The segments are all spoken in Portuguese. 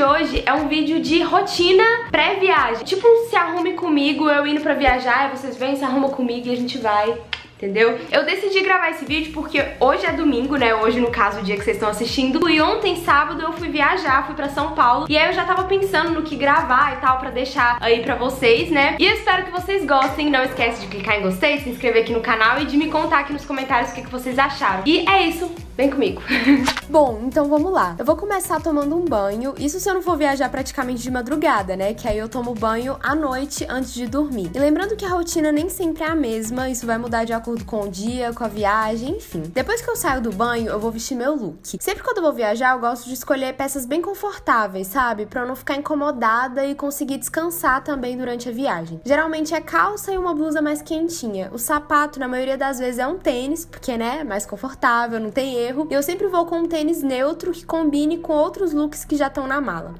hoje é um vídeo de rotina pré-viagem. Tipo, se arrume comigo, eu indo pra viajar, e vocês vêm, se arrumam comigo e a gente vai... Entendeu? Eu decidi gravar esse vídeo porque hoje é domingo, né? Hoje, no caso, o dia que vocês estão assistindo. E ontem, sábado, eu fui viajar, fui pra São Paulo. E aí eu já tava pensando no que gravar e tal, pra deixar aí pra vocês, né? E eu espero que vocês gostem. Não esquece de clicar em gostei, se inscrever aqui no canal e de me contar aqui nos comentários o que vocês acharam. E é isso, vem comigo. Bom, então vamos lá. Eu vou começar tomando um banho. Isso se eu não for viajar praticamente de madrugada, né? Que aí eu tomo banho à noite antes de dormir. E lembrando que a rotina nem sempre é a mesma. Isso vai mudar de acordo com o dia, com a viagem, enfim. Depois que eu saio do banho, eu vou vestir meu look. Sempre quando eu vou viajar, eu gosto de escolher peças bem confortáveis, sabe? Pra eu não ficar incomodada e conseguir descansar também durante a viagem. Geralmente é calça e uma blusa mais quentinha. O sapato, na maioria das vezes, é um tênis, porque, né, é mais confortável, não tem erro. E eu sempre vou com um tênis neutro que combine com outros looks que já estão na mala.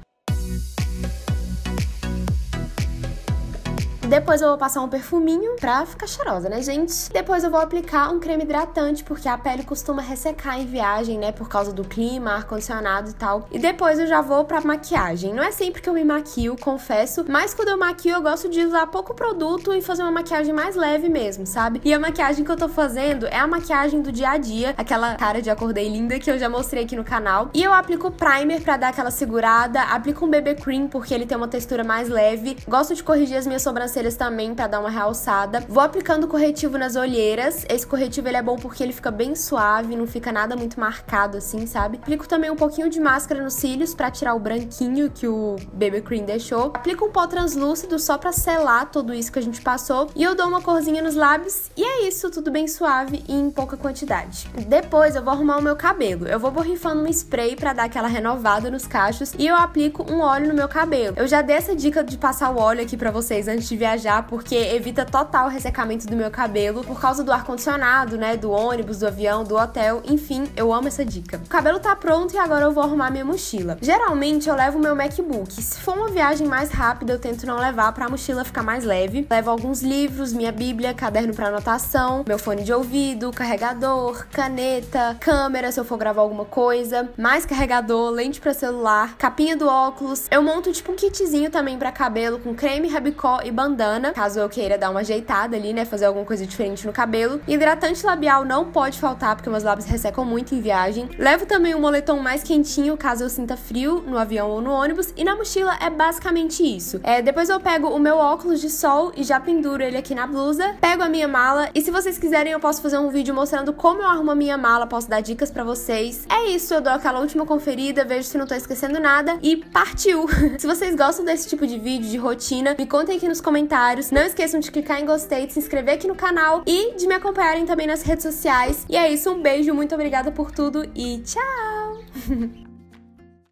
Depois eu vou passar um perfuminho pra ficar cheirosa, né, gente? Depois eu vou aplicar um creme hidratante, porque a pele costuma ressecar em viagem, né, por causa do clima, ar-condicionado e tal. E depois eu já vou pra maquiagem. Não é sempre que eu me maquio, confesso, mas quando eu maquio eu gosto de usar pouco produto e fazer uma maquiagem mais leve mesmo, sabe? E a maquiagem que eu tô fazendo é a maquiagem do dia a dia, aquela cara de acordei linda que eu já mostrei aqui no canal. E eu aplico primer pra dar aquela segurada, aplico um BB cream porque ele tem uma textura mais leve. Gosto de corrigir as minhas sobrancelhas também pra dar uma realçada. Vou aplicando corretivo nas olheiras. Esse corretivo ele é bom porque ele fica bem suave, não fica nada muito marcado assim, sabe? Aplico também um pouquinho de máscara nos cílios pra tirar o branquinho que o BB cream deixou. Aplico um pó translúcido só pra selar tudo isso que a gente passou. E eu dou uma corzinha nos lábios. E é isso, tudo bem suave e em pouca quantidade. Depois eu vou arrumar o meu cabelo. Eu vou borrifando um spray pra dar aquela renovada nos cachos. E eu aplico um óleo no meu cabelo. Eu já dei essa dica de passar o óleo aqui pra vocês antes de viajar, porque evita total o ressecamento do meu cabelo por causa do ar-condicionado, né, do ônibus, do avião, do hotel, enfim, eu amo essa dica. O cabelo tá pronto e agora eu vou arrumar minha mochila. Geralmente eu levo o meu MacBook. Se for uma viagem mais rápida, eu tento não levar pra mochila ficar mais leve. Levo alguns livros, minha bíblia, caderno pra anotação, meu fone de ouvido, carregador, caneta, câmera se eu for gravar alguma coisa, mais carregador, lente pra celular, capinha do óculos. Eu monto tipo um kitzinho também pra cabelo com creme, rabicó e bandana, caso eu queira dar uma ajeitada ali, né, fazer alguma coisa diferente no cabelo. Hidratante labial não pode faltar, porque meus lábios ressecam muito em viagem. Levo também um moletom mais quentinho, caso eu sinta frio no avião ou no ônibus. E na mochila é basicamente isso. Depois eu pego o meu óculos de sol e já penduro ele aqui na blusa. Pego a minha mala e se vocês quiserem eu posso fazer um vídeo mostrando como eu arrumo a minha mala, posso dar dicas pra vocês. É isso, eu dou aquela última conferida, vejo se não tô esquecendo nada e partiu! Se vocês gostam desse tipo de vídeo, de rotina, me contem aqui nos comentários. Não esqueçam de clicar em gostei, de se inscrever aqui no canal e de me acompanharem também nas redes sociais. E é isso, um beijo, muito obrigada por tudo e tchau!